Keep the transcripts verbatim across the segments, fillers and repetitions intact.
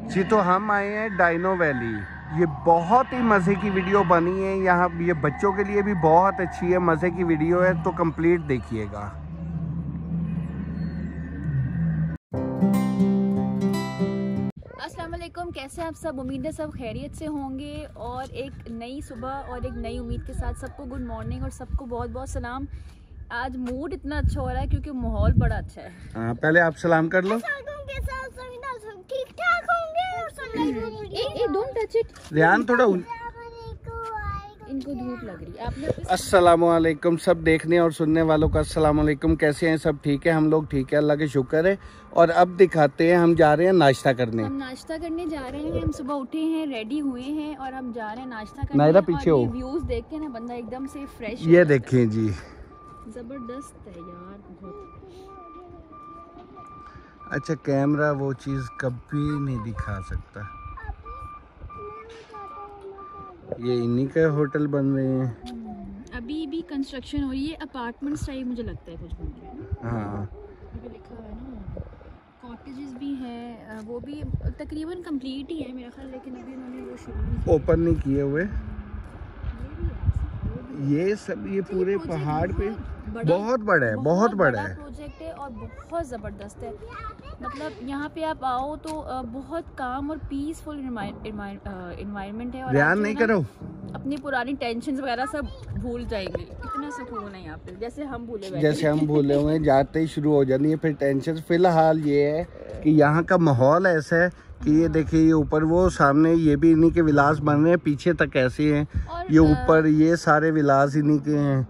जी तो हम आए हैं डाइनो वैली। ये बहुत ही मज़े की वीडियो बनी है, यहाँ ये बच्चों के लिए भी बहुत अच्छी है, मज़े की वीडियो है, तो कंप्लीट देखिएगा। अस्सलाम वालेकुम, कैसे हैं आप सब? उम्मीद है सब खैरियत से होंगे और एक नई सुबह और एक नई उम्मीद के साथ सबको गुड मॉर्निंग और सबको बहुत बहुत सलाम। आज मूड इतना अच्छा हो रहा है क्योंकि माहौल बड़ा अच्छा है। हाँ, पहले आप सलाम कर लो। ठीक ठाक होंगे। डोंट टच इट रियान, थोड़ा उन... इनको धूप लग रही है। आपने अस्सलाम वालेकुम सब देखने और सुनने वालों का अस्सलाम वालेकुम। कैसे हैं सब? ठीक है, हम लोग ठीक है, अल्लाह के शुक्र है। और अब दिखाते हैं, हम जा रहे हैं नाश्ता करने। हम नाश्ता करने जा रहे हैं। हम सुबह उठे हैं, रेडी हुए हैं और हम जा रहे हैं नाश्ता करने। नायरा पीछे हो। व्यूज देख के ना बंदा एकदम से फ्रेश। ये देखें जी, जबरदस्त है यार, बहुत। अच्छा, कैमरा वो चीज़ कभी नहीं दिखा सकता। ये इन्हीं के होटल बन रहे हैं। अभी भी कंस्ट्रक्शन हो रही है, अपार्टमेंट्स टाइप मुझे लगता है कुछ बन रहे हैं। हाँ, अभी लिखा है ना, कॉटेजेस भी हैं, वो भी तकरीबन कंप्लीट ही है मेरा ख्याल, लेकिन अभी उन्होंने वो शुरू नहीं ओपन नहीं किए हुए। ये सब ये पूरे पहाड़ पे बहुत बड़ा है, बहुत बड़ा है प्रोजेक्ट है और बहुत ज़बरदस्त है। मतलब यहाँ पे आप आओ तो बहुत काम और पीसफुल एनवायरनमेंट है। और ध्यान नहीं करो, अपनी पुरानी टेंशन वगैरह सब भूल जाएंगे। इतना सुकून है यहाँ पे, जैसे हम भूले बैठे। जैसे हम भूले हुए हैं, जाते ही शुरू हो जानी है फिर टेंशन। फिलहाल ये है कि यहाँ का माहौल ऐसा है कि ये देखिए, ये ऊपर वो सामने ये भी इन्हीं के विलास बन रहे हैं, पीछे तक ऐसे हैं। ये ऊपर ये सारे विलास इन्हीं के हैं,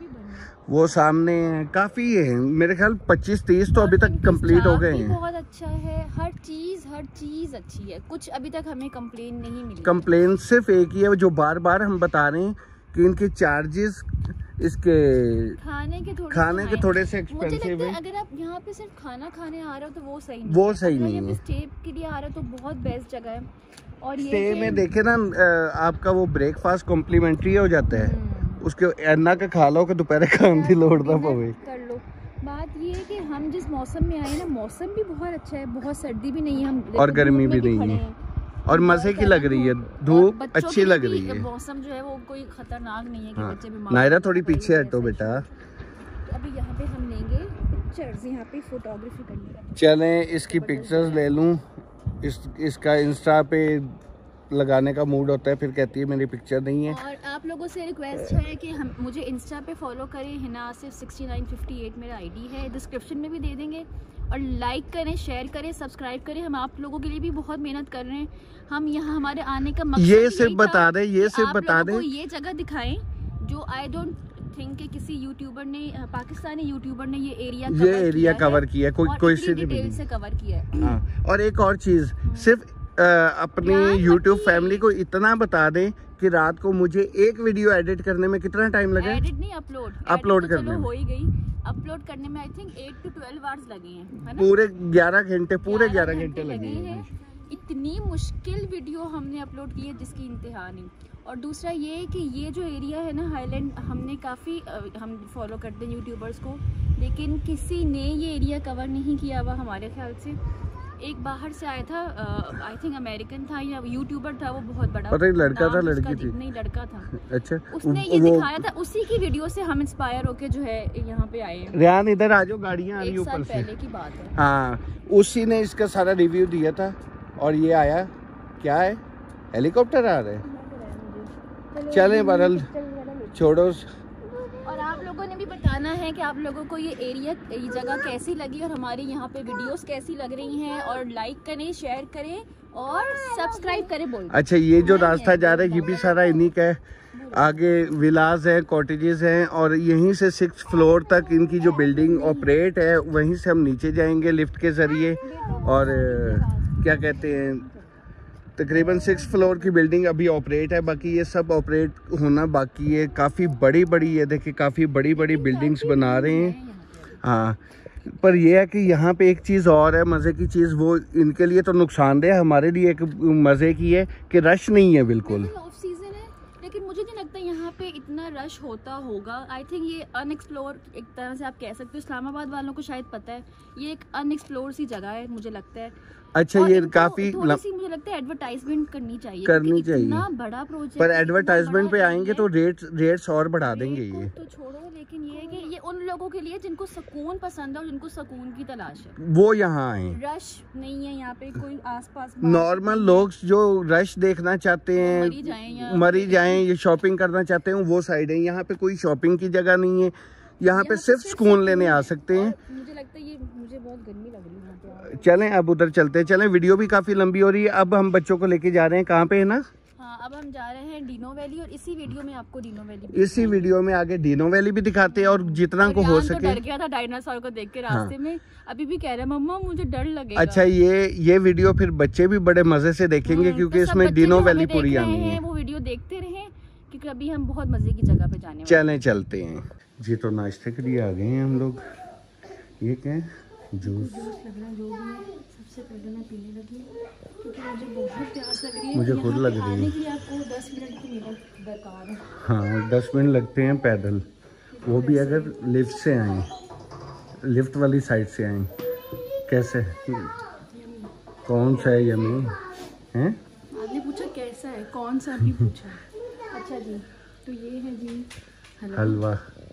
वो सामने हैं, काफी है, मेरे ख्याल पच्चीस तीस तो अभी तक कंप्लीट हो गए हैं। बहुत अच्छा है, हर चीज हर चीज अच्छी है, कुछ अभी तक हमें कंप्लेन नहीं मिली। कंप्लेन सिर्फ एक ही है, जो बार बार हम बता रहे हैं कि इनके चार्जेस, इसके खाने के थोड़े खाने के थोड़े से एक्सपेंसिव है। अगर आप यहाँ पे सिर्फ खाना खाने आ रहे हो तो वो सही नहीं वो है। सही नहीं है। स्टे के लिए आ रहे हो तो बहुत बेस्ट जगह है। और स्टे ये में देखे ना, आपका वो ब्रेकफास्ट कॉम्प्लीमेंट्री हो जाता है, उसके अन्ना का खा लो कि दोपहर खाने की लोड़ ना पवे। कर लो। बात ये है कि हम जिस मौसम में आए ना, मौसम भी बहुत अच्छा है, बहुत सर्दी भी नहीं है, हम और गर्मी भी नहीं है, और मजे की लग रही है, धूप अच्छी लग रही है। मौसम जो है वो कोई खतरनाक नहीं है कि हाँ। बच्चे बीमार। नायरा थोड़ी पीछे हटो बेटा। अभी यहाँ पे हम लेंगे पिक्चर्स, यहाँ पे फोटोग्राफी करनी। चलें, इसकी पिक्चर्स ले लूँ। इस इसका इंस्टा पे लगाने का मूड होता है, फिर कहती है मेरी पिक्चर नहीं है। और आप लोगों से रिक्वेस्ट है कि हम मुझे इंस्टा पे फॉलो करें, हिना सिर्फ सिक्सटी नाइन फिफ्टी एट मेरा आईडी है, डिस्क्रिप्शन में भी दे देंगे। और लाइक करें, शेयर करें, सब्सक्राइब करें। हम आप लोगों के लिए भी बहुत मेहनत कर रहे हैं। हम यहाँ हमारे आने का मकसद ये सिर्फ बता दें, ये सिर्फ बता दें, ये जगह दिखाएं जो आई डोंट थिंक कि किसी यूट्यूबर ने, पाकिस्तानी यूट्यूबर ने ये एरिया ये एरिया कवर किया, कोई कोई डिटेल से कवर किया है। हाँ, और एक और चीज, सिर्फ आ, अपनी यूट्यूब फैमिली को इतना बता दें कि रात को मुझे एक वीडियो एडिट करने में कितना टाइम लगे? एडिट नहीं, अपलोड अपलोड तो करने में हो ही गई। अपलोड करने में I think eight to twelve hours लगे हैं, है ना? पूरे ग्यारह घंटे पूरे ग्यारह घंटे लगे हैं। इतनी मुश्किल वीडियो हमने अपलोड की है जिसकी इंतहा नहीं। और दूसरा ये है कि ये जो एरिया है ना, हाईलैंड, हमने काफ़ी हम फॉलो करते हैं यूट्यूबर्स को, लेकिन किसी ने ये एरिया कवर नहीं किया हुआ हमारे ख्याल से। एक बाहर से आया था, आई थिंक अमेरिकन था या यूट्यूबर था, वो बहुत बड़ा, पता नहीं लड़का था लड़की थी? नहीं, लड़का था। अच्छा, उसने ये दिखाया था, उसी की वीडियो से हम इंस्पायर होके जो है यहाँ पे आए हैं। रियान इधर आ जाओ, गाड़ियाँ आ रही हैं, ऊपर से। पहले की बात है। हाँ, उसी ने इसका सारा रिव्यू दिया था और ये आया, क्या है, हेलीकॉप्टर आ रहा है। चलें बरल, छोड़ो। और आप लोगों ने भी बताना है कि आप लोगों को ये एरिया, ये जगह कैसी लगी और हमारी यहाँ पे वीडियोस कैसी लग रही हैं। और लाइक करें, शेयर करें और सब्सक्राइब करें। बोल अच्छा, ये जो रास्ता जा रहा है ये भी सारा इन्हीं का है। आगे विलास है, कॉटेजेस हैं, और यहीं से सिक्स फ्लोर तक इनकी जो बिल्डिंग ऑपरेट है, वहीं से हम नीचे जाएंगे लिफ्ट के ज़रिए। और क्या कहते हैं, तकरीबन सिक्स फ्लोर की बिल्डिंग अभी ऑपरेट है, बाकी ये सब ऑपरेट होना बाकी है। काफ़ी बड़ी बड़ी, ये देखिए, काफ़ी बड़ी बड़ी बिल्डिंग्स बना रहे हैं। हाँ, पर यह है कि यहाँ पे एक चीज़ और है, मज़े की चीज़, वो इनके लिए तो नुकसानदेह, हमारे लिए एक मज़े की है कि रश नहीं है बिल्कुल। ऑफ सीजन है, लेकिन मुझे नहीं लगता यहाँ पे इतना रश होता होगा। आई थिंक ये अनएक्सप्लोर एक तरह से आप कह सकते हो। इस्लामाबाद वालों को शायद पता है, ये एक अनएक्सप्लोर सी जगह है मुझे लगता है। अच्छा, ये काफी थोड़ी सी मुझे लगता है एडवर्टाइजमेंट करनी चाहिए, करनी चाहिए। इतना बड़ा प्रोजेक्ट, पर एडवर्टाइजमेंट पे आएंगे तो रेट्स रेट्स और बढ़ा देंगे ये तो छोड़ो, लेकिन ये है कि ये उन लोगों के लिए जिनको सुकून पसंद है और जिनको सुकून की तलाश है, वो यहाँ आए। रश नहीं है यहाँ पे, कोई आसपास नॉर्मल लोग जो रश देखना चाहते हैं, मरी जाएं, मरी जाएं, ये शॉपिंग करना चाहते हैं, वो साइड है। यहाँ पे कोई शॉपिंग की जगह नहीं है, यहाँ पे सिर्फ सुकून लेने आ सकते हैं। मुझे लगता है ये, मुझे बहुत गर्मी लग रही है। चलें अब उधर चलते हैं। चलें, वीडियो भी काफी लंबी हो रही है। अब हम बच्चों को लेके जा रहे हैं, कहाँ पे है ना? हाँ, अब हम जा रहे हैं डीनो वैली, और इसी वीडियो में आपको डीनो वैली, इसी वीडियो में आगे डीनो वैली भी दिखाते हैं, और जितना को हो सके। तो डर गया था डायनासोर को देख के रास्ते हाँ। में, अभी भी कह रहा है मम्मा मुझे डर लगेगा। अच्छा, ये ये वीडियो फिर बच्चे भी बड़े मजे से देखेंगे, हाँ, क्योंकि तो इसमें डीनो वैली पूरी आनी है। वो वीडियो देखते रहे, क्योंकि अभी हम बहुत मजे की जगह पे जाने। चलें चलते हैं जी। तो नाश्ते के लिए आ गए हैं हम लोग। ये क्या है? जूस लग रहा है, जो भी है सबसे पहले मैं पीने लगी क्योंकि मुझे बहुत प्यास लग रही है। मुझे खुद लग रही है। आपको दस मिनट की मिनट दरकार है। हाँ, दस मिनट लगते हैं पैदल, वो भी अगर लिफ्ट से आए, लिफ्ट वाली साइड से आए। कैसे, कौन सा है यमी हैं? आपने पूछा कैसा है, कौन सा भी पूछा। अच्छा जी, तो ये है जी हलवा,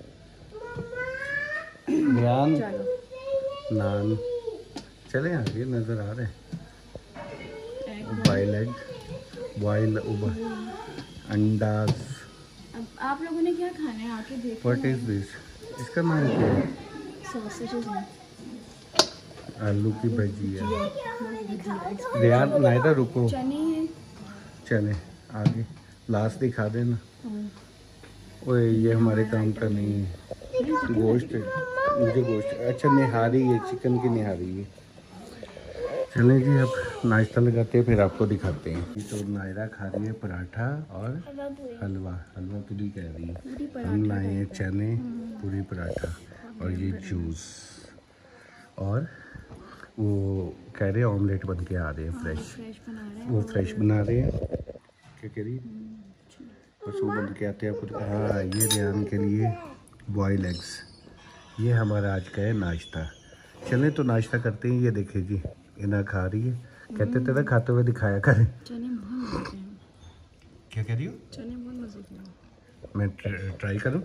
ध्यान, नान। चले आगे नजर आ रहे हैं। बॉयल एग, बॉयल अंडाज। अब आप लोगों ने क्या खाना है आके देखो। What is this? इसका नाम क्या है? सॉसेजेस हैं, आलू की भजिया। ध्यान, नायरा रुको। चने हैं। चले आगे, लास्ट दिखा देना। ओए, ये हमारे काम का नहीं है। गोश्त, मुझे गोश्त। अच्छा, निहारी है, चिकन की निहारी है। चलें जी, अब नाश्ता लगाते हैं, फिर आपको दिखाते हैं। तो नायरा खा रही है पराठा और हलवा। हलवा पूरी कह रही है। हम लाए हैं चने, पूरी पराठा, और ये जूस, और वो कह रहे हैं ऑमलेट बन के आ रहे हैं फ्रेश। वो फ्रेश बना रहे हैं। क्या कह रही है? बस वो बन के आते हैं आपको। हाँ, ये ध्यान के लिए बॉयल एग्स। ये हमारा आज का है नाश्ता। चलें तो नाश्ता करते हैं। ये देखे जी, इना खा रही है। कहते थे ना खाते हुए दिखाया करें। चने बहुत मजे हैं। क्या कह रही हो? चने बहुत मजे के हैं। मैं ट्राई करूं?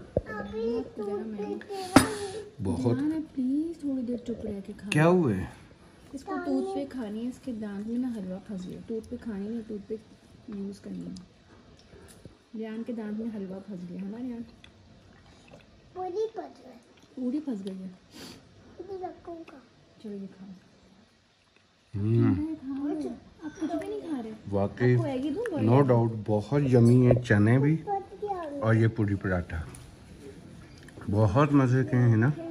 बहुत। प्लीज थोड़ी देर चुप रह के खा। क्या हुआ है? इसको टूथ पे खानी है, इसके दांत में ना हलवा फंस गया। टूथ पे खानी है, टूथ पे यूज करनी है। रियान के दांत में हलवा फंस गया है ना रियान? पूरी फंस गई। पूरी फंस गई है। चलो ये खाओ। आप कुछ भी नहीं खा रहे? वाकई नो डाउट बहुत यमी है। चने भी और ये पूरी पराठा बहुत मज़े के हैं ना।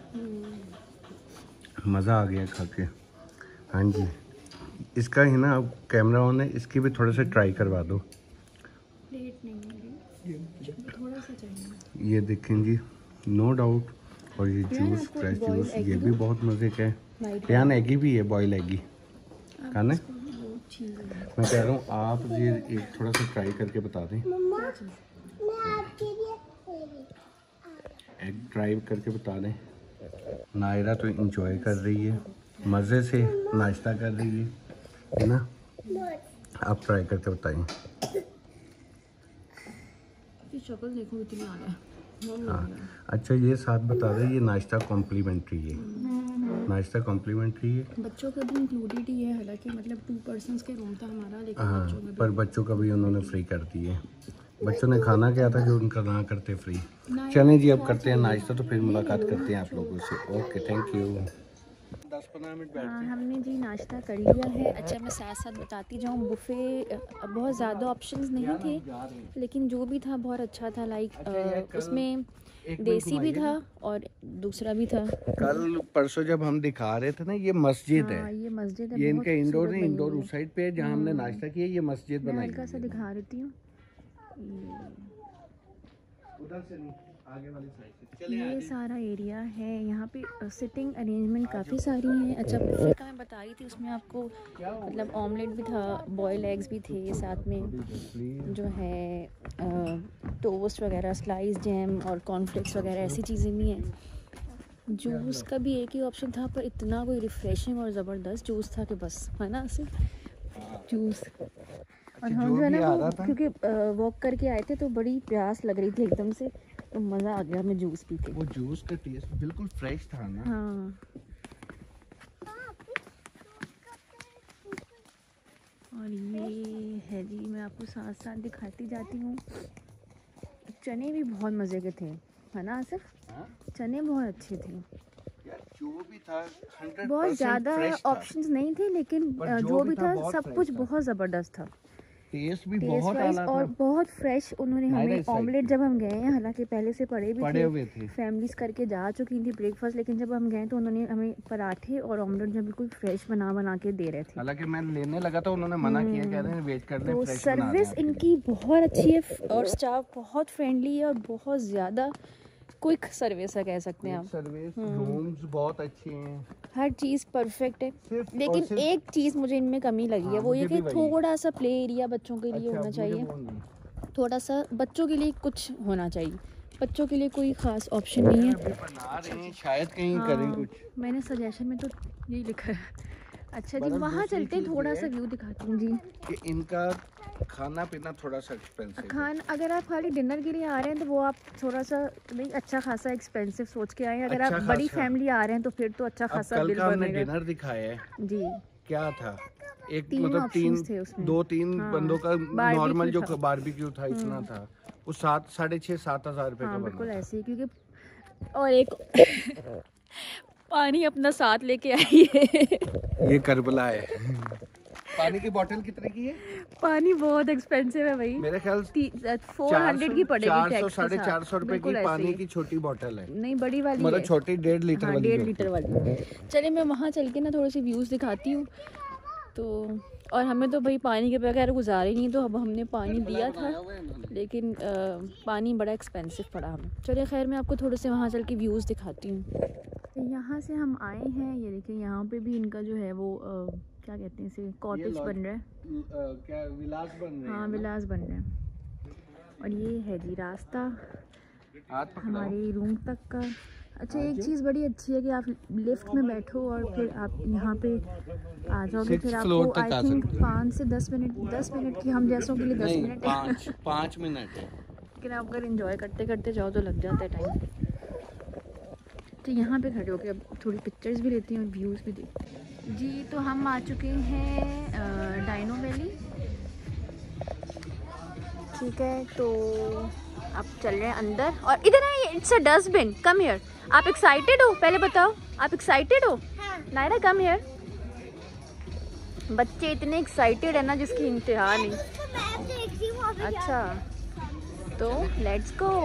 मज़ा आ गया खा के। हाँ जी, इसका है ना, अब कैमरा ऑन है, इसकी भी थोड़ा सा ट्राई करवा दो। प्लेट नहीं है, थोड़ा सा चाहिए। ये देखें जी, नो डाउट। और ये जूस, फ्रेश जूस, ये भी बहुत मज़े का है। यहाँ एगी भी है, बॉयल एगी खाना। मैं कह रहा हूँ आप ये एक थोड़ा सा ट्राई करके बता दें। एग ट्राई करके बता दें। नायरा तो इंजॉय कर रही है, मज़े से नाश्ता कर रही है, है ना? आप ट्राई करके बताएं। शक्ल देखो इतनी आ रहा है। हाँ, अच्छा ये साथ बता दें, ये नाश्ता कॉम्प्लीमेंट्री है। नाश्ता कॉम्प्लीमेंट्री है, बच्चों का भी इंक्लूडेड ही है। हालांकि मतलब टू पर्सन्स के रूम था हमारा, लेकिन हाँ, बच्चों में पर बच्चों का भी उन्होंने फ्री कर दिए। बच्चों ने खाना क्या था जो उनका ना करते फ्री। चलें जी, अब करते हैं नाश्ता, तो फिर मुलाकात करते हैं आप लोगों से। Okay, thank you. दस पंद्रह मिनट बैठते हैं। हमने जी नाश्ता कर लिया है। अच्छा, मैं साथ साथ बताती जाऊँ, बुफ़े बहुत ज़्यादा ऑप्शंस नहीं थे, लेकिन जो भी था बहुत अच्छा था। लाइक उसमें देसी भी था और दूसरा भी था। कल परसों जब हम दिखा रहे थे ना, ये मस्जिद है। हाँ, ये मस्जिद है। ये इनका इंडोर नहीं, इंडोर उस साइड पे है जहाँ हमने नाश्ता किया। ये मस्जिद बनाई हल्का सा दिखा रही हूँ, उधर से नहीं, आगे वाली साइड से। ये सारा एरिया है। यहाँ पे सिटिंग अरेंजमेंट काफ़ी सारी हैं। अच्छा, बुफे का मैं बता रही थी, उसमें आपको मतलब ऑमलेट भी था, बॉयल एग्स भी थे, साथ में जो है टोस्ट वगैरह, स्लाइस जैम और कॉर्नफ्लेक्स वगैरह ऐसी चीज़ें भी हैं। जूस का भी एक ही ऑप्शन था, पर इतना कोई रिफ़्रेशिंग और ज़बरदस्त जूस था कि बस, है ना, सिर्फ जूस। और हम जो है ना वो क्योंकि वॉक करके आए थे तो बड़ी प्यास लग रही थी एकदम से, तो मज़ा आ गया हमें जूस पी के। वो जूस का टेस्ट बिल्कुल फ्रेश था ना। हाँ। और ये है जी, मैं आपको साथ साथ दिखाती जाती हूँ। चने भी बहुत मज़े के थे, है ना आसिफ? हाँ? चने बहुत अच्छे थे यार, जो भी था बहुत ज़्यादा ऑप्शंस नहीं थे, लेकिन जो, जो भी था, था सब कुछ बहुत ज़बरदस्त था। टेस्ट भी टेस्ट बहुत आला था और बहुत फ्रेश। उन्होंने हमें ऑमलेट, जब हम गए हैं, हालांकि पहले से पड़े भी पड़े थे, हुए थे, फैमिलीज करके जा चुकी थी ब्रेकफास्ट, लेकिन जब हम गए तो उन्होंने हमें पराठे और ऑमलेट जो बिल्कुल फ्रेश बना बना के दे रहे थे। हालांकि मैं लेने लगा तो उन्होंने मना किया, कह रहे हैं वेट कर ले, फ्रेश बना सर्विस इनकी बहुत अच्छी है और स्टाफ बहुत फ्रेंडली है और बहुत ज़्यादा क्विक सर्विस है, कह सकते हैं आप। सर्विस, रूम्स बहुत अच्छे हैं, हर चीज़ परफेक्ट है। लेकिन एक चीज़ मुझे इनमें कमी लगी है, वो ये कि थोड़ा सा प्ले एरिया बच्चों के लिए होना चाहिए, थोड़ा सा बच्चों के लिए कुछ होना चाहिए। बच्चों के लिए कोई खास ऑप्शन नहीं है, बना रहे हैं, शायद कहीं करें कुछ। मैंने सजेशन में तो यही लिखा है। अच्छा जी, वहाँ चलते थोड़ा सा व्यू दिखाती हूँ जी। कि इनका खाना पीना थोड़ा सा एक्सपेंसिव खान अगर आप खाली डिनर के लिए आ रहे हैं तो वो आप थोड़ा सा नहीं अच्छा खासा एक्सपेंसिव सोच के आए। अगर अच्छा आप बड़ी फैमिली आ रहे हैं तो फिर तो अच्छा खासा बिल बनेगा। डिनर दिखाया है जी, क्या था एक तीन मतलब तीन थे उसमें। दो तीन हाँ, बंदों का नॉर्मल जो बारबेक्यू था इतना था, वो सात साढ़े छः सात हजार रुपए का बिल्कुल ऐसे ही। क्योंकि और एक पानी अपना साथ लेके आइए। ये करबला है। पानी की बोतल कितने की है? पानी बहुत एक्सपेंसिव है भाई, मेरे ख्याल फोर हंड्रेड की पड़ेगी, चार सौ साढ़े चार सौ रुपए की पानी की छोटी बोतल है। नहीं बड़ी वाली मतलब छोटी डेढ़ लीटर वाली, डेढ़ लीटर वाली। चलिए मैं वहाँ चल के ना थोड़े से व्यूज दिखाती हूँ। तो और हमें तो भाई पानी के बगैर गुजारा ही नहीं, तो अब हमने पानी दिया था, लेकिन आ, पानी बड़ा एक्सपेंसिव पड़ा हमें। चलिए खैर, मैं आपको थोड़े से वहाँ चल के व्यूज़ दिखाती हूँ। यहाँ से हम आए हैं, ये देखिए यहाँ पे भी इनका जो है वो आ, क्या कहते हैं इसे, कॉटेज बन रहा है, क्या विलास बन रहे हैं? हाँ विलास बन रहे हैं। और ये है जी रास्ता हमारे रूम तक का। अच्छा, एक चीज़ बड़ी अच्छी है कि आप लिफ्ट में बैठो और फिर आप यहाँ पे आ जाओगे, फिर आपको आई थिंक पाँच से दस मिनट दस मिनट की, हम जैसों के लिए दस मिनट पाँच पाँच मिनट लेकिन आप अगर एंजॉय करते करते जाओ तो लग जाता है टाइम। तो यहाँ पे खड़े होके अब थोड़ी पिक्चर्स भी लेती हैं और व्यूज़ भी देखती हैं जी। तो हम आ चुके हैं डाइनो वैली, ठीक है। तो आप चल रहे हैं अंदर और इधर है, it's a dustbin, come here. आप एक्साइटेड हो? पहले बताओ, आप एक्साइटेड हो? हाँ। Naira come here. बच्चे इतने एक्साइटेड है ना जिसकी इंतहा नहीं। अच्छा, तो लेट्स गो,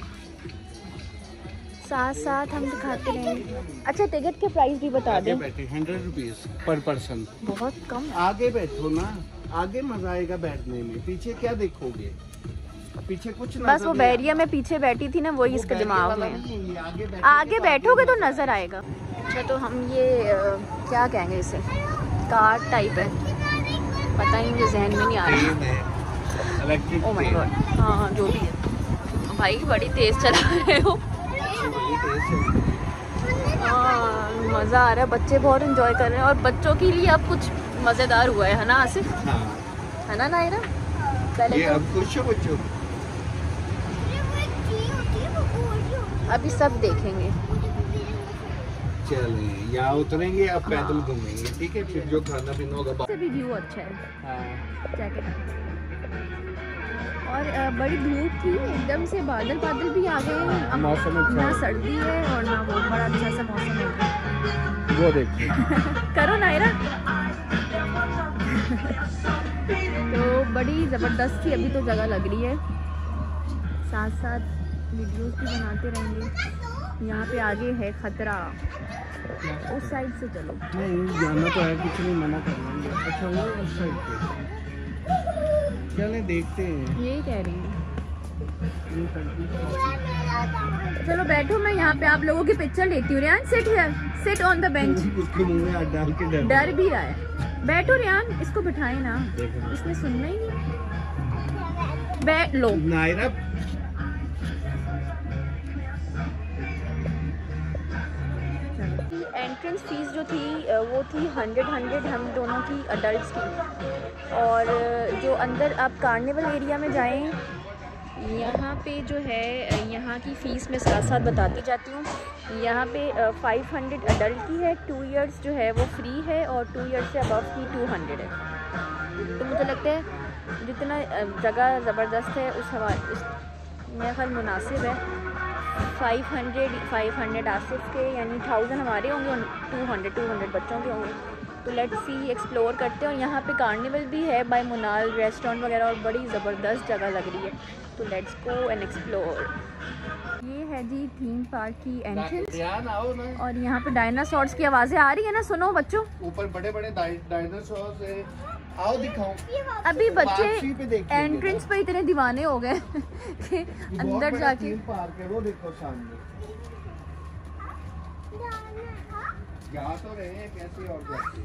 साथ साथ हम दिखाते रहेंगे। अच्छा, टिकट के प्राइस भी बता दें। हंड्रेड रुपीज पर पर्सन, बहुत कम। आगे बैठो ना, आगे मजा आएगा बैठने में, पीछे क्या देखोगे, पीछे कुछ बस वो बैरिया में पीछे बैठी थी ना, वही इसके दिमाग में। आगे, आगे बैठोगे तो नजर आएगा। अच्छा, तो हम ये आ, क्या कहेंगे इसे, कार टाइप है, पता ही मुझे जहन में नहीं आ रहा। ओह माय गॉड, हाँ जो भी है भाई, बड़ी तेज चला रहे हो। हाँ मज़ा आ रहा है, बच्चे बहुत एंजॉय कर रहे हैं और बच्चों के लिए अब कुछ मज़ेदार हुआ है, है ना आसिफ? हाँ। है ना नायरा? पहले ये तो अब खुश हो बच्चों, अभी सब देखेंगे। चलें, यहाँ उतरेंगे, अब पैदल घूमेंगे, ठीक है? फिर जो खाना पीना होगा। से भी व्यू अच्छा है। हाँ। जैकेट और बड़ी धूप थी, एकदम से बादल बादल भी आ गए हैं। मौसम अच्छा, ना सर्दी है और ना वो, बड़ा अच्छा सा मौसम है। वो देखिए करो नायरा। तो बड़ी ज़बरदस्त थी, अभी तो जगह लग रही है। साथ साथ वीडियोस भी बनाते रहेंगे। यहाँ पे आगे है खतरा, उस साइड से चलो। नहीं जाना तो है, कुछ नहीं मना करना। अच्छा वो उस साइड पे चले देखते हैं, यही कह रही हूँ। चलो बैठो, मैं यहाँ पे आप लोगों की पिक्चर लेती हूँ। Riyan sit here, sit on the bench. उसके मुंह में हाथ डाल के डर डर भी रहा है। बैठो रियान, इसको बिठाए ना, इसने सुनना ही नहीं। बैठ लो नायरा। एंट्रेंस फीस जो थी वो थी हंड्रेड हंड्रेड हम दोनों की अडल्ट की। और जो अंदर आप कार्निवल एरिया में जाएं, यहाँ पे जो है यहाँ की फ़ीस मैं साथ साथ बताती जाती हूँ। यहाँ पे फाइव हंड्रेड अडल्ट की है, टू इयर्स जो है वो फ्री है और टू इयर्स से अबव की टू हंड्रेड है। तो मुझे लगता है जितना जगह ज़बरदस्त है उस हवाले उस मेरा ख्याल मुनासिब है। Five hundred five hundred Asif के यानी थाउजेंड हमारे होंगे और टू हंड्रेड टू हंड्रेड बच्चों के होंगे। तो लेट्स सी एक्सप्लोर करते हैं। और यहाँ पे कार्निवल भी है बाय मुनाल, रेस्टोरेंट वगैरह और बड़ी ज़बरदस्त जगह लग रही है। तो लेट्स गो एंड एक्सप्लोर। ये है जी थीम पार्क की एंट्रेंस और यहाँ पे डायनासोर्स की आवाज़ें आ रही है ना, सुनो बच्चों। ऊपर बड़े बड़े डायनासोर्स हैं, आओ दिखाओ। अभी बच्चे एंट्रेंस पे इतने दीवाने हो गए कि अंदर जाके पार्क है वो देखो सामने। यहाँ तो रहे हैं कैसे और कैसे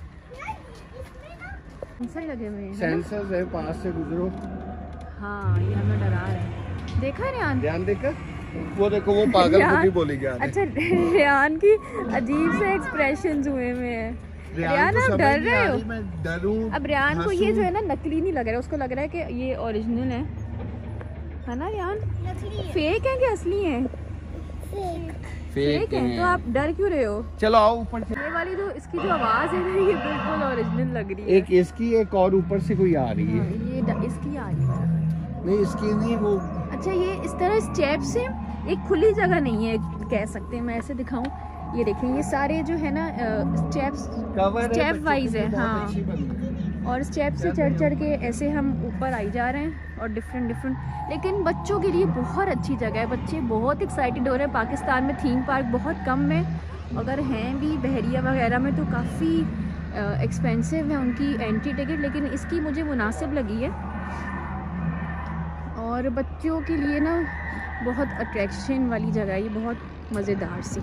सेंसर लगे हुए हैं, सेंसर्स है, पास से गुजरो। हाँ ये हमें डरा रहा है। देखा रियान? रियान देखा? वो देखो वो पागल बुद्धि बोली गया। अच्छा रियान की अजीब से एक्सप्रेशंस हुए हुए हैं। रियान आप डर रहे हो? मैं डरूं। अब रियान को ये जो है ना नकली नहीं लग रहा है, उसको लग रहा है कि ये ओरिजिनल है, है ना रियान? फेक है कि असली है? फेक है। तो आप डर क्यों रहे हो? चलो आओ ऊपर। ये वाली जो इसकी जो आवाज है ना ये बिल्कुल ओरिजिनल लग रही है। एक इसकी एक और ऊपर से कोई आ रही है। ये इसकी आ रही है। नहीं इसकी नहीं वो। अच्छा ये इस तरह स्टेप से एक खुली जगह नहीं है कह सकते हैं। मैं ऐसे दिखाऊं, ये देखें ये सारे जो है ना स्टेप्स स्टेप वाइज है। हाँ और स्टेप से चढ़ चढ़ के ऐसे हम ऊपर आई जा रहे हैं और डिफरेंट डिफरेंट। लेकिन बच्चों के लिए बहुत अच्छी जगह है, बच्चे बहुत एक्साइटेड हो रहे हैं। पाकिस्तान में थीम पार्क बहुत कम है, अगर हैं भी बहरिया वगैरह में तो काफ़ी एक्सपेंसिव है उनकी एंट्री टिकट, लेकिन इसकी मुझे मुनासिब लगी है। और बच्चों के लिए ना बहुत अट्रैक्शन वाली जगह है ये, बहुत मज़ेदार सी।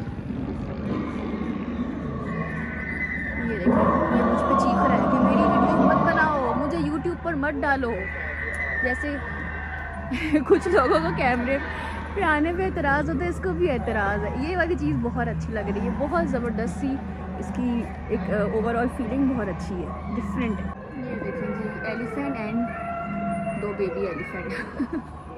ये देखिए ये मुझ पे चीख रहा है कि मेरी वीडियो मत बनाओ, मुझे यूट्यूब पर मत डालो। जैसे कुछ लोगों को कैमरे पे आने पे एतराज़ होता है, इसको भी एतराज़ है। ये वाली चीज़ बहुत अच्छी लग रही है, बहुत ज़बरदस्त सी इसकी एक ओवरऑल फीलिंग बहुत अच्छी है, डिफरेंट है। ये देखिए जी एलिफेंट एंड दो बेबी एलिफेंट।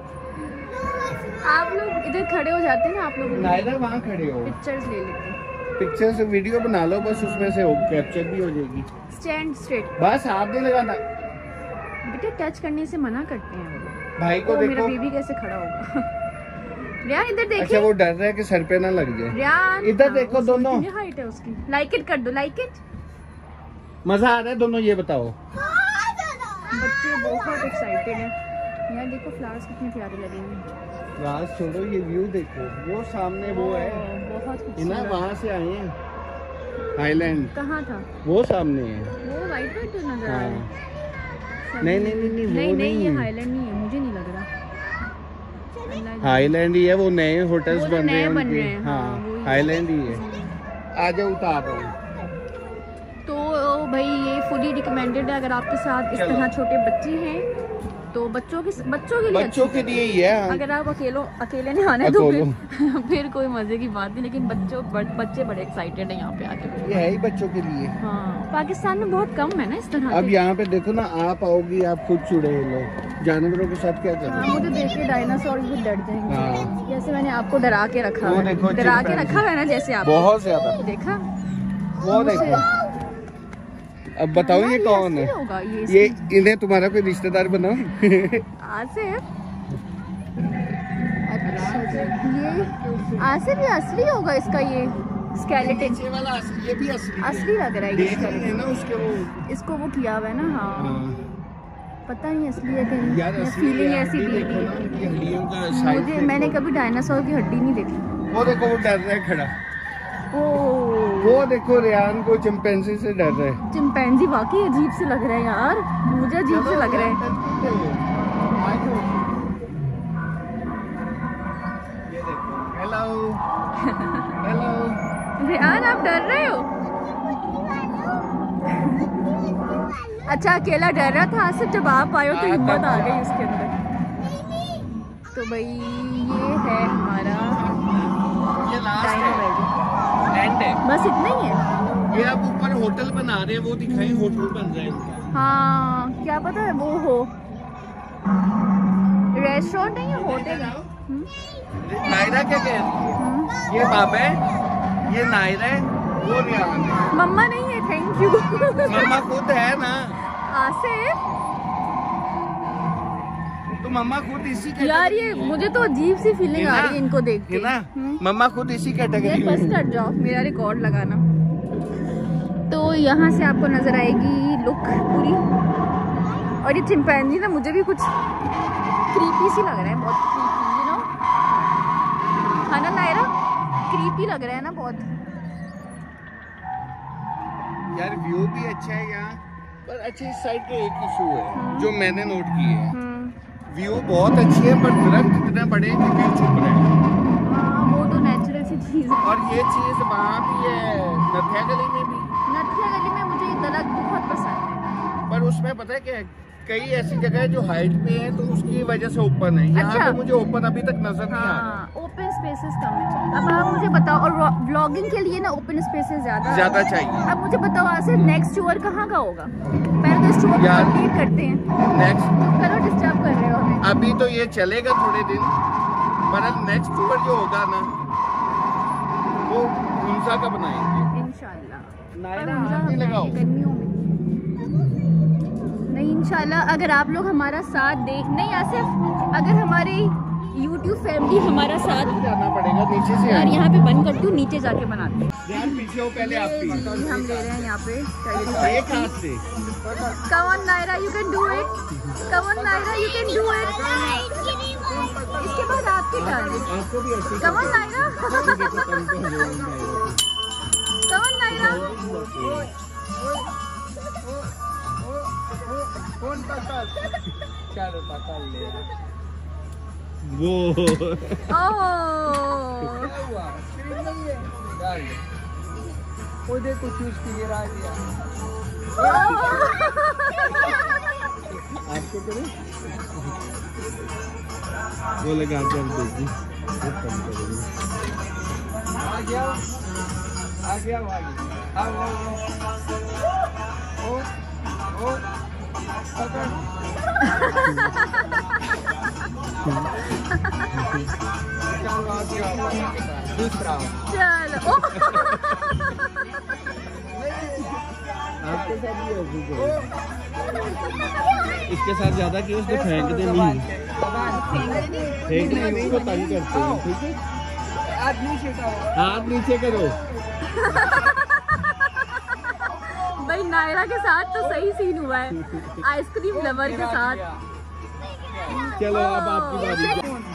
आप लोग इधर खड़े हो जाते हैं ना, आप लोग वहाँ खड़े हो, पिक्चर्स ले लेते हैं। पिक्चर्स वीडियो बना लो बस, उसमें से कैप्चर भी हो जाएगी। स्टैंड स्ट्रेट, बस हाथ नहीं लगाना बेटे, टच करने से मना करते हैं भाई को। देखो मेरा बेबी कैसे खड़ा होगा। रियान इधर देखिए। अच्छा वो डर रहा है कि सर पे ना लग जाए। रियान इधर देखो दोनों, कितनी हाइट है उसकी। लाइक इट कर दो, लाइक इट। मजा आ रहा है दोनों, ये बताओ। बच्चे बहुत एक्साइटेड हैं। यार देखो फ्लावर्स कितने प्यारे लगे हैं। फ्लावर्स छोड़ो, ये व्यू देखो, वो सामने वो है, बहुत ना वहाँ से आए हैं हाईलैंड। कहाँ था? वो सामने है, वो वाइट वाइट तो नजर आ रहा है। नहीं नहीं नहीं नहीं नहीं नहीं ये हाईलैंड नहीं है, मुझे नहीं लग रहा। हाईलैंड ही है, वो नए होटल्स बन रहे हैं उनके। हाँ हाईलैंड ही है। आ जाओ उतार रहा हूँ। तो भाई ये फुली रिकमेंडेड है अगर आपके साथ इस तरह छोटे बच्चे हैं तो बच्चों के बच्चों के लिए बच्चों के लिए ही है। अगर आप अकेलो अकेले नहीं आने तो फिर, फिर कोई मजे की बात नहीं, लेकिन बच्चों बच्चे बड़े एक्साइटेड हैं यहाँ पे आके। ये है ही बच्चों के लिए। हाँ पाकिस्तान में बहुत कम है ना इस तरह। अब यहाँ पे देखो ना, आप आओगी आप खुद चुड़ैल लो, जानवरों के साथ क्या करें। मुझे देख के डायनासोर भी डर जाएंगे। हाँ। जैसे मैंने आपको डरा के रखा है, डरा के रखा है ना जैसे आप बहुत ज्यादा देखा वो देखो। अब बताओ ये कौन है? ये, ये इन्हें तुम्हारा कोई रिश्तेदार बनाओ। आसिफ, अच्छा ये आसिफ ये असली होगा इसका, ये स्केलेटन ये वाला असली, ये भी असली असली लग रहा है ये है ना उसके वो इसको वो किया हुआ है ना। हाँ, हाँ। पता नहीं असली है कि यार, फीलिंग ऐसी दी है मुझे। मैंने कभी डायनासोर की हड्डी नहीं देखी। वो देखो वो डर रहा है खड़ा। ओ वो देखो रियान को चिंपैंजी से डर रहा है। चिंपैंजी वाकई अजीब से लग रहा है यार, मुझे अजीब से लग रहा है। ये देखो, हेलो हेलो। रियान आप डर रहे हो? अच्छा अकेला डर रहा था, सिर्फ जब आप आए हो तो हिम्मत आ गई उसके अंदर। तो भाई ये है हमारा डायनो वैली। एंड है, बस इतना ही है। ये आप ऊपर होटल बना रहे हैं, वो दिखाएं, होटल बन रहा है इनका। हाँ क्या पता है वो हो रेस्टोरेंट है या होटल है। नायरा क्या कह रही है? ये बाबा है, ये नायरा है, वो रियान है। मम्मा नहीं है, थैंक यू। मम्मा खुद है ना। आसिफ तो मम्मा खुद इसी यार ये मुझे तो अजीब सी फीलिंग आ रही है इनको देख के ना। मम्मा खुद इसी कैटेगरी में। बस कर जाओ, मेरा रिकॉर्ड लगाना। तो यहाँ से आपको नजर आएगी लुक पूरी। और ये चिंपैंजी ना मुझे भी कुछ क्रीपी सी लग रहा है, बहुत क्रीपी, यू नो। है ना नायरा, क्रीपी लग रहा है ना बहुत। यार व्यू भी अच्छा है यहाँ पर। अच्छा इस साइड पे एक इशू है जो मैंने नोट की है। व्यू बहुत अच्छी है पर दरख्त इतने बड़े हैं कि व्यू छुप रहे हैं। हाँ वो तो नेचुरल सी चीज है। और ये चीज वहाँ भी है नथिया गली में भी। नथिया गली में मुझे ये दरख्त बहुत पसंद है, पर उसमें पता है क्या, कई ऐसी जगह है जो हाइट पे है तो उसकी वजह से ओपन है। यहाँ अच्छा। पे मुझे ओपन अभी तक नजर नहीं आ रहा। ओपन स्पेसेस कम है। अब आप मुझे बताओ, और व्लॉगिंग के लिए ना ओपन स्पेसेस ज्यादा ज्यादा चाहिए। अब मुझे बताओ आसिफ, नेक्स्ट टूर कहाँ का होगा? पहले तो इस टूर को कंप्लीट करते हैं। नेक्स्ट करो, डिस्टर्ब कर रहे हो हमें। अभी तो ये चलेगा थोड़े दिन, पर नेक्स्ट टूर जो होगा ना वो हुंसा का बनाएंगे इंशाल्लाह। नायरा हाथ नहीं लगाओ। नहीं इंशाल्लाह, अगर आप लोग हमारा साथ देख नहीं आसिफ, अगर हमारी YouTube फैमिली हमारा साथ जाना पड़ेगा नीचे से। यार यहाँ पे बंद करती हूँ, नीचे जाके बनाती हूँ। यार पीछे हो पहले आप भी। हम ले रहे हैं यहाँ पे एक हाथ से। Come on Naira, you can do it. Come on Naira, you can do it. इसके बाद आपकी टर्न है। आपको भी ऐसे। Come on Naira. Come on Naira. कौन पकड़? चलो पकड़ ले। वो वो देखो चूज की गिरा दिया। आपको करें? वो लगा कर देगी। आ गया, आ गया, आ गया। आओ, आओ, आओ। ओ, ओ, पकड़। दूसरा चलो। आपके साथ भी इसके साथ ज्यादा क्यों उसको फेंक दे नहीं, फेंक नहीं उसको तंग करते हैं। ठीक है, हाथ नीचे करो, हाथ नीचे करो। भाई नायरा के साथ तो सही सीन हुआ है, आइसक्रीम लवर के साथ। चलो अब आपकी बारी।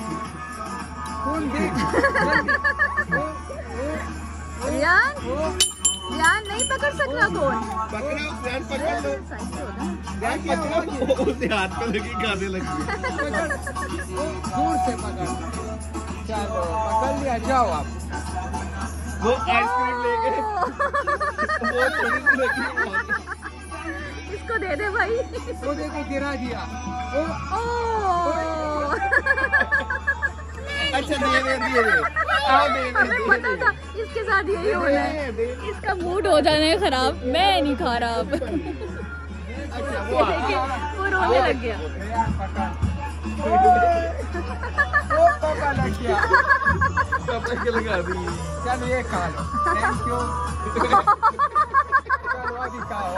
रियान, रियान नहीं पकड़ सकता कौन? पकड़ो यार, पकड़ लो यार, पकड़ो। उसके हाथ पे लगी, गाने लगी। दूर से पकड़। चलो पकड़ लिया, जाओ आप। वो आइसक्रीम ले गए। वो थोड़ी सी लगी। इसको दे दे भाई। वो देखो गिरा दिया। ओ, ओ। अच्छा दे दे दे दे। आओ दे दे। हमें पता था इसके साथ यही होना है, इसका मूड हो जाना है खराब। मैं नहीं खा रहा अब। अच्छा वो वो रोने लग गया। वो पापा लग गया, पापा के लगा दी। चल ये खा लो, थैंक यू। चलो अभी खाओ।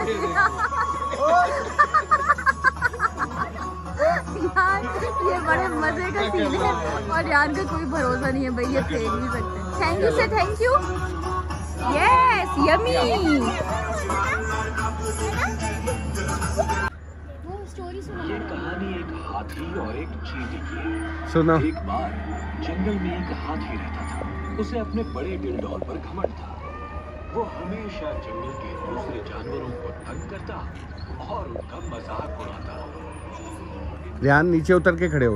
यार ये बड़े मजे का सीन है और यार का कोई भरोसा नहीं है भाई, ये फेंक नहीं सकते। थैंक यू से थैंक यू। Yes yummy. वो स्टोरी सुना। ये कहानी एक हाथी और एक चींटी की है। सुना। एक बार जंगल में एक हाथी रहता था। उसे अपने बड़े डिंडोर पर घमंड था। वो हमेशा जंगल के दूसरे जानवरों को तंग करता और उनका मजाक उड़ाता। ध्यान नीचे उतर के खड़े हो।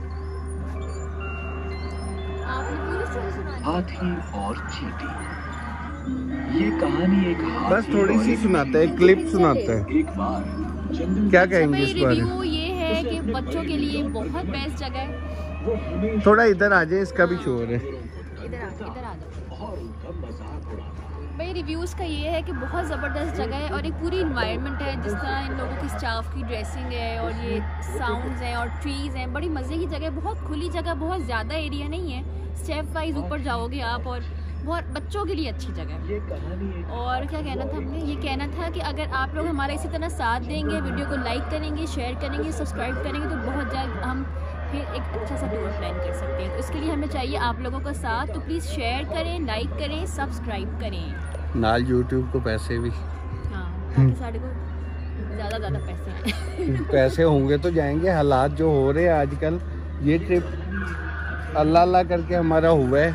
हाथी और चींटी। ये कहानी एक बस थोड़ी सी सुनाते हैं, क्लिप सुनाते हैं। एक बार जंगल क्या कहेंगे इस बारे? रिव्यू ये है कि बच्चों के लिए बहुत बेस्ट जगह है। थोड़ा इधर आ जाए, इसका भी शोर है। इधर आ इधर आ जाओ। उनका मजाक उड़ाता। भाई रिव्यूज़ का ये है कि बहुत ज़बरदस्त जगह है और एक पूरी इन्वायरमेंट है, जिस तरह इन लोगों की स्टाफ की ड्रेसिंग है और ये साउंड्स हैं और ट्रीज़ हैं, बड़ी मज़े की जगह, बहुत खुली जगह, बहुत ज़्यादा एरिया नहीं है, स्टेप वाइज ऊपर जाओगे आप और बहुत बच्चों के लिए अच्छी जगह है। ये कहानी एक और क्या कहना था हमने, ये कहना था कि अगर आप लोग हमारा इसी तरह साथ देंगे, वीडियो को लाइक करेंगे, शेयर करेंगे, सब्सक्राइब करेंगे, तो बहुत जल्द हम फिर एक अच्छा सा टूर प्लान कर सकते हैं। तो इसके लिए हमें चाहिए आप लोगों का साथ, तो प्लीज़ शेयर करें, लाइक करें, सब्सक्राइब करें, नाल यूट्यूब को पैसे भी। हाँ ताकि साढ़े को ज़्यादा ज़्यादा पैसे हैं। पैसे होंगे तो जाएंगे। हालात जो हो रहे हैं आजकल, ये ट्रिप अल्लाह अल्लाह करके हमारा हुआ है,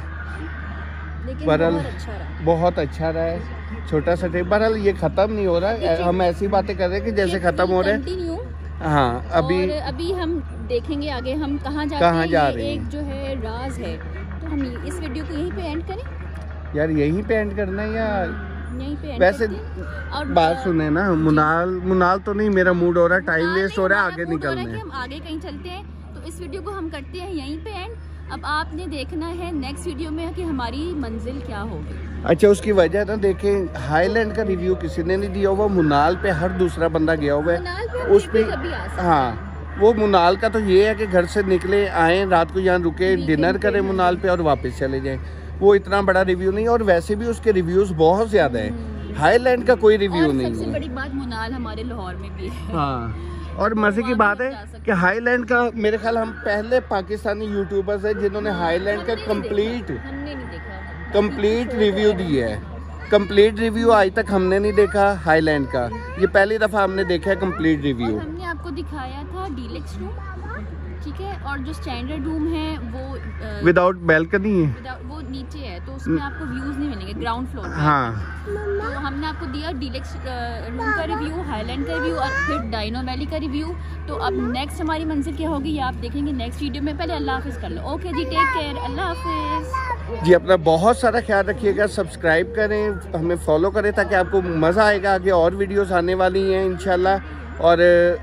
लेकिन बहरहाल बहुत अच्छा रहा। बहुत अच्छा रहा है। छोटा सा ट्रिप, बहरहाल ये ख़त्म नहीं हो रहा है। हम ऐसी बातें कर रहे हैं कि जैसे ख़त्म हो रहे हैं। कंटिन्यू। हाँ अभी और अभी हम देखेंगे आगे हम कहाँ जाते कहाँ हैं। जा ये रहे हैं। एक जो है राज है, तो हम इस वीडियो को यहीं पे एंड करें, यार यहीं पे एंड करना है या यहीं पे एंड वैसे करते हैं। और बात सुने ना, मुनाल मुनाल तो नहीं, मेरा मूड हो रहा है, टाइम हाँ, वेस्ट नहीं, हो रहा है, हमारा आगे मूड हो रहा है निकलने। कि हम आगे कहीं चलते हैं, तो इस वीडियो को हम करते हैं यहीं पे एंड। अब आपने देखना है नेक्स्ट वीडियो में कि हमारी मंजिल क्या होगी। अच्छा, उसकी वजह ना देखें, हाईलैंड का रिव्यू किसी ने नहीं दिया हुआ, मुनाल पे हर दूसरा बंदा गया हुआ मुनाल पे है। हम उस पे कभी आ सकते हैं। हाँ, वो मुनाल का तो ये है कि घर से निकले, आए, रात को यहाँ रुके, Weekend डिनर पे, करें हाँ। मुनाल पे और वापस चले जाएं। वो इतना बड़ा रिव्यू नहीं, और वैसे भी उसके रिव्यूज बहुत ज्यादा हैं। हाईलैंड का कोई रिव्यू और नहीं सबसे है। बड़ी बात, मुनाल हमारे लाहौर में भी है। हाँ, और मजे की बात है कि हाईलैंड का मेरे ख्याल हम पहले पाकिस्तानी यूट्यूबर्स हैं जिन्होंने हाईलैंड का हमने नहीं कंप्लीट देखा, हमने नहीं देखा कंप्लीट रिव्यू दिया है। कंप्लीट रिव्यू आज तक हमने नहीं देखा हाईलैंड का, ये पहली दफ़ा हमने देखा है कंप्लीट रिव्यू। और हमने आपको दिखाया था डीलक्स रूम, ठीक है, और जो स्टैंडर्ड रूम है वो अ, विदाउट बैल्कनी है। without- वो नीचे है, तो उसमें आपको व्यूज नहीं मिलेंगे ग्राउंड फ्लोर पे। हाँ, तो हमने आपको दिया डीलक्स रूम का रिव्यू, हाईलैंड का रिव्यू और फिर डायनो वैली का रिव्यू। तो अब नेक्स्ट हमारी मंजिल क्या होगी ये आप देखेंगे नेक्स्ट वीडियो में। पहले अल्लाह हाफिज़ कर लो। ओके जी, टेक केयर, अल्लाह हाफिज़ जी अपना बहुत सारा ख्याल रखिएगा, सब्सक्राइब करें, हमें फॉलो करें ताकि आपको मज़ा आएगा। आगे और वीडियोस आने वाली हैं इंशाल्लाह। और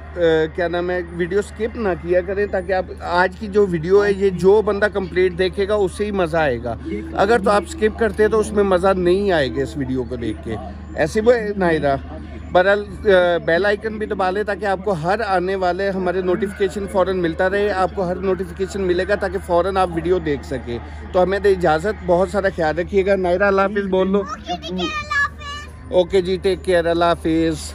आ, क्या नाम है, वीडियो स्किप ना किया करें ताकि आप आज की जो वीडियो है ये जो बंदा कंप्लीट देखेगा उससे ही मज़ा आएगा। अगर तो आप स्किप करते हैं तो उसमें मज़ा नहीं आएगा इस वीडियो को देख के। ऐसे वो नायरा बहरहाल बेल आइकन भी दबा लें ताकि आपको हर आने वाले हमारे नोटिफिकेशन फ़ौरन मिलता रहे। आपको हर नोटिफिकेशन मिलेगा ताकि फ़ौरन आप वीडियो देख सकें। तो हमें दे इजाज़त, बहुत सारा ख्याल रखिएगा। नायरा अल्लाह हाफिज़ बोल लो। ओके जी, टेक केयर, अल्लाह हाफिज़।